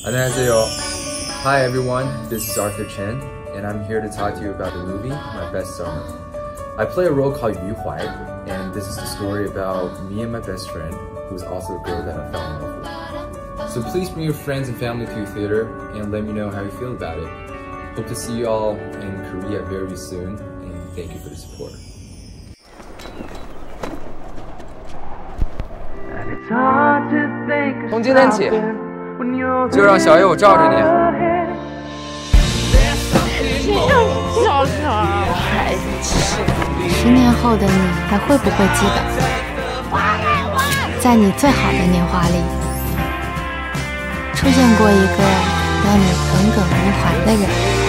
안녕하세요. Hi everyone, this is Arthur Chen, and I'm here to talk to you about the movie My Best Summer. I play a role called Yu Huai, and this is the story about me and my best friend, who's also a girl that I fell in love with. So please bring your friends and family to the theater and let me know how you feel about it. Hope to see you all in Korea very soon, and thank you for the support. 从今天起，就让小野我罩着你。 谁让你罩着啊？孩子，10年后的你还会不会记得，在你最好的年华里，出现过一个让你耿耿于怀的人？